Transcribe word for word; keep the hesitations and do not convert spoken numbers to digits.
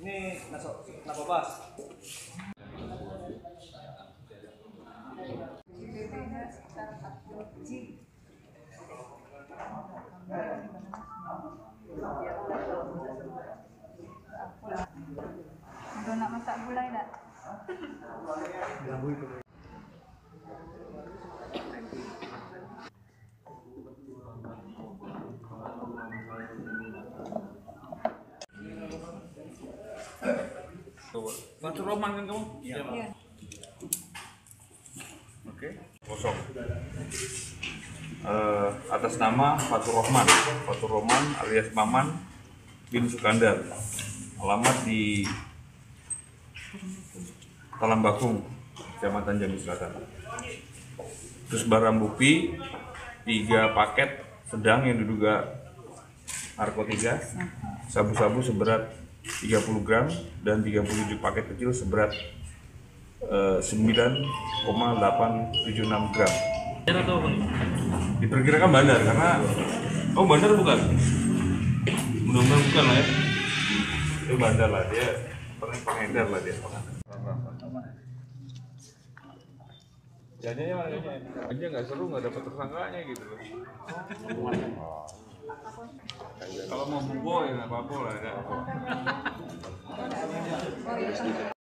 Ini masuk kenapa Bas? Udah nak masak gulai tak? Fatur Roman kan kamu? Iya. Oke. Kosong. Uh, atas nama Fatur Rohman, Fatur Rohman alias Maman bin Sukandar. Alamat di Talambakung, Kecamatan Jambi Selatan. Terus barang bukti tiga paket sedang yang diduga narkotika, sabu-sabu seberat tiga puluh gram dan tiga puluh tujuh paket kecil seberat uh, sembilan koma delapan tujuh enam gram. Diperkirakan bandar karena oh bandar bukan? Mudah-mudahan bukan lah ya. Itu bandar lah dia, pengedar lah dia. Jadinya mana jadinya? Aja nggak seru, nggak dapat tersangkanya gitu loh. Kalau mau bubo ya nggak apa-apa lah.